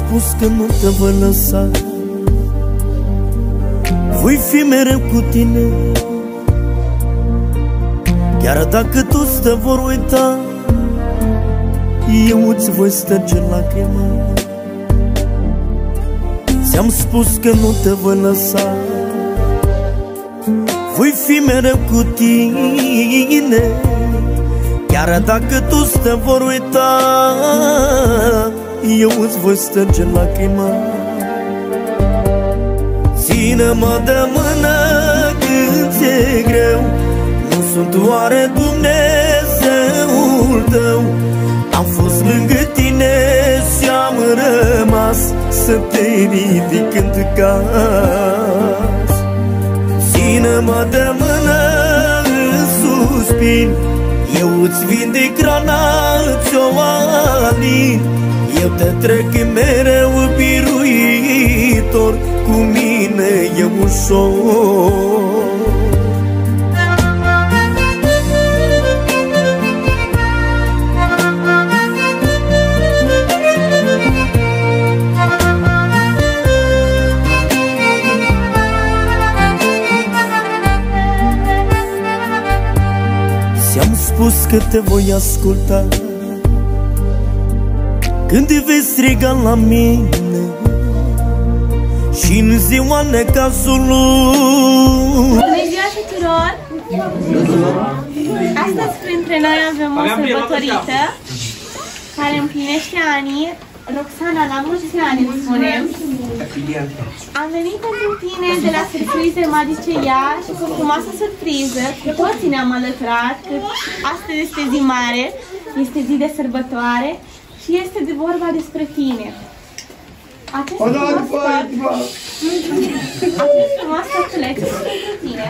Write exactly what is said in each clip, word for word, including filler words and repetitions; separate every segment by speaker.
Speaker 1: spus că nu te voi lăsa, voi fi mereu cu tine. Chiar dacă toți te vor uita, eu îți voi stărge lacrima. Ți-am spus că nu te voi lăsa, voi fi mereu cu tine. Chiar dacă toți te vor uita, eu îți voi stărge lacrima. Ține-mă de mână când ți-e greu, nu sunt oare Dumnezeul tău? Am fost lângă tine și am rămas să te ridic când cazi. Ține-mă de mână în suspin, eu îți vindec rana, ți-o alin. Eu te trec mereu biruitor, cu mine e ușor. Ți-am spus că te voi asculta când te vei striga la mine și în ziua necazului.
Speaker 2: Bună ziua tuturor! Astăzi printre noi avem o sărbătorită care împlinește anii. Roxana, la mulți ani îți spunem. Am venit pentru tine de la Surprize Magice Iași și cu o frumoasă surpriză. Cu toții ne-am alăturat, că astăzi este zi mare, este zi de sărbătoare și este de vorba despre tine. Acest frumos tot, acest frumos stătuleț este pentru tine.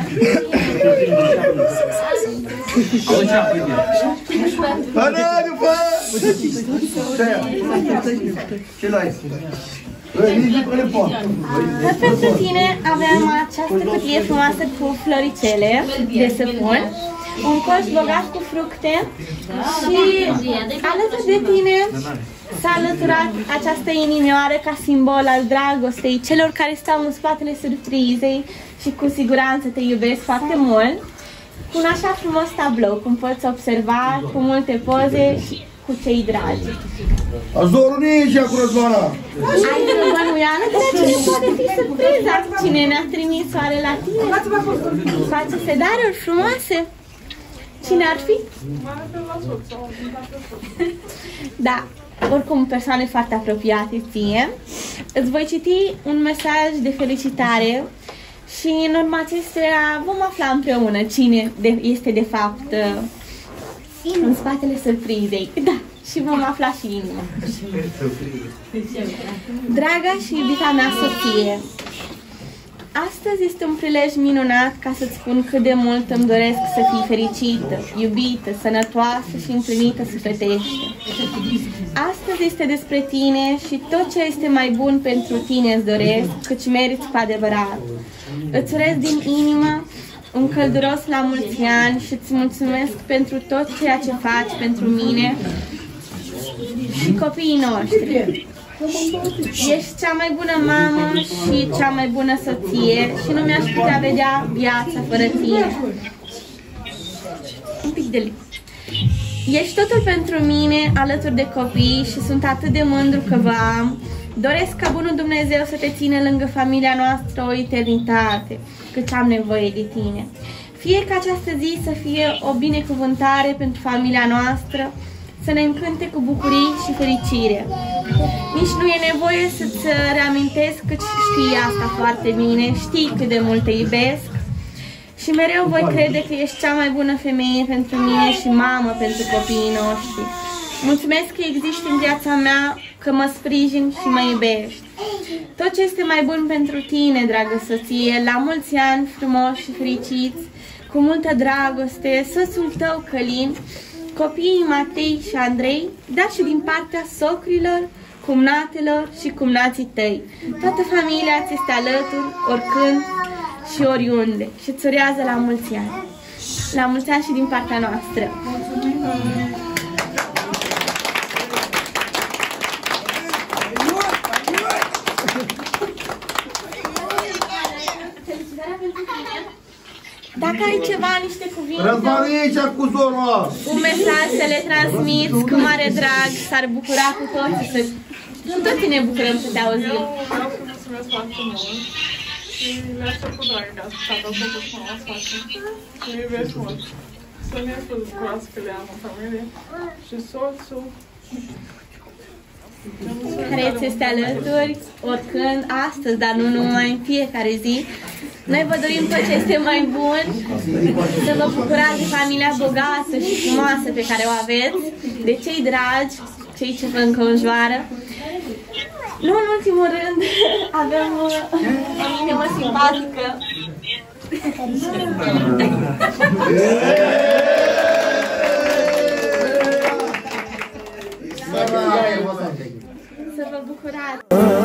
Speaker 2: Tot pentru tine avem această cutie frumoasă cu floricele de săpun, un coș bogat cu fructe și alături de tine s-a alăturat această inimioară ca simbol al dragostei celor care stau în spatele surprizei și cu siguranță te iubesc foarte mult. Cu un așa frumos tablou, cum poți observa, cu multe poze și cu cei dragi.
Speaker 3: Azorul nici acum, Răzvana!
Speaker 2: Ai bănuială de cine poate fi surpriza? Cine ne-a trimis oare la tine? Face sedaruri frumoase? Cine ar fi? Da, oricum persoane foarte apropiate ție. Îți voi citi un mesaj de felicitare și în urma acestuia vom afla împreună cine este de fapt în spatele surprizei. Da, și vom afla și inima. Draga și iubita mea soție, astăzi este un prilej minunat ca să-ți spun cât de mult îmi doresc să fii fericită, iubită, sănătoasă și împlinită sufletește. Astăzi este despre tine și tot ce este mai bun pentru tine îți doresc, căci meriți cu adevărat. Îți urez din inimă un călduros la mulți ani și îți mulțumesc pentru tot ceea ce faci pentru mine și copiii noștri. Ești cea mai bună mamă și cea mai bună soție și nu mi-aș putea vedea viața fără tine. Un pic de lic. Ești totul pentru mine, alături de copii și sunt atât de mândru că vă am. Doresc ca bunul Dumnezeu să te țină lângă familia noastră o eternitate, cât am nevoie de tine. Fie ca această zi să fie o binecuvântare pentru familia noastră, să ne încânte cu bucurii și fericire. Nici nu e nevoie să-ți reamintesc, că știi asta foarte bine, știi cât de mult te iubesc și mereu voi crede că ești cea mai bună femeie pentru mine și mamă pentru copiii noștri. Mulțumesc că existi în viața mea, că mă sprijini și mă iubești. Tot ce este mai bun pentru tine, dragă soție, la mulți ani frumoși și fericiți, cu multă dragoste, soțul tău Călin, copiii Matei și Andrei, dar și din partea socrilor, cumnatelor și cumnații tăi. Toată familia ți este alături, oricând și oriunde, și îți urează la mulți ani. La mulți ani și din partea noastră. dacă ai ceva, niște cuvinte,
Speaker 3: Răzvan aici cu zona!
Speaker 2: un mesaj să le transmiți cu mare drag, s-ar bucura cu toții, să... cu toții ne bucurăm să te auzim.
Speaker 4: Eu vreau să mulțumesc foarte mult și le aștept cu drag că ați stat atât de frumos face. Să iubesc mult. Să ne bucurați că le am în familie și soțul.
Speaker 2: Care ți este alături, oricând, astăzi, dar nu numai, în fiecare zi. Noi vă dorim tot ce este mai bun, să vă bucurați de familia bogată și frumoasă pe care o aveți, de cei dragi, cei ce vă înconjoară. Nu în ultimul rând, avem o inimă simpatică. Să vă bucurați.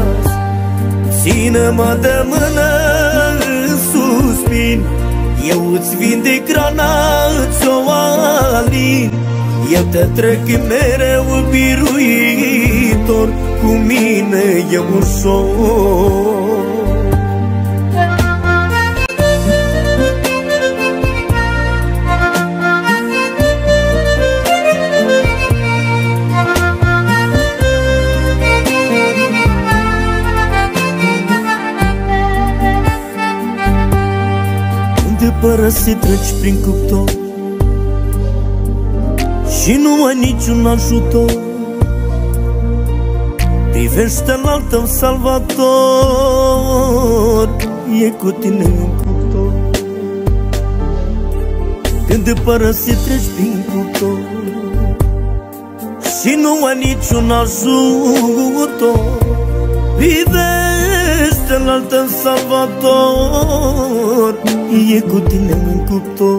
Speaker 1: Ține-mă de mână în suspin, eu îți vindec rana, ți-o alin. Eu te trec mereu biruitor, cu mine e ușor. Părăsit treci prin cuptor și nu ai niciun ajutor. Privește-l al tău salvator, e cu tine în cuptor. Când părăsit treci prin cuptor și nu ai niciun ajutor, privește-l al tău salvator, e cu tine în cuptor.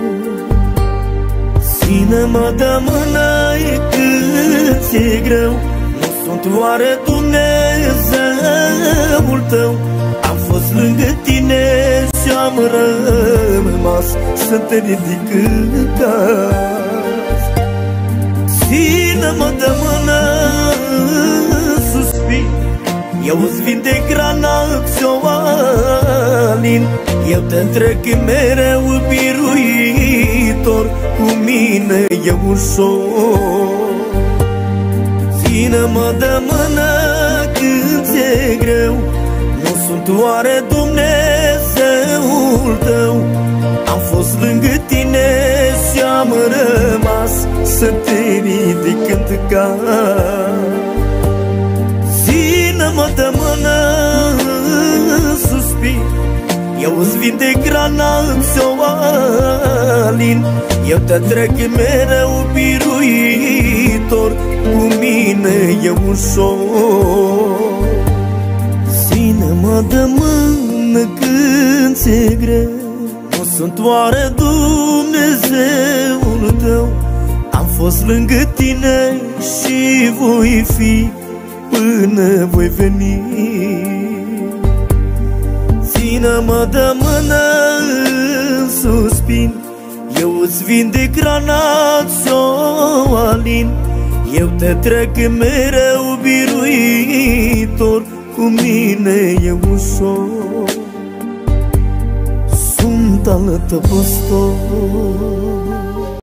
Speaker 1: Ține-mă de mână când ți-e greu, nu sunt oare Dumnezeul tău? Am fost lângă tine și am rămas să te ridic în caz. Ține-mă de mână, suspin, eu îți vindec rana, ți-o alin. Eu te trec mereu biruitor, cu mine e ușor. Ține-mă de mână când ți-e greu, nu sunt oare Dumnezeul tău? Am fost lângă tine și am rămas să te ridic când cad. Ține-mă de mână, suspin, eu îți vindec rana, ți-o alin. Eu te trec mereu biruitor, cu mine e ușor. Ține-mă de mână când ți-e greu, nu sunt oare Dumnezeul tău? Am fost lângă tine și voi fi până voi veni. Ține-mă de mână în suspin, eu îți vindec rana, ți-o alin. Eu te trec mereu biruitor, cu mine e ușor. Sunt al tău păstor.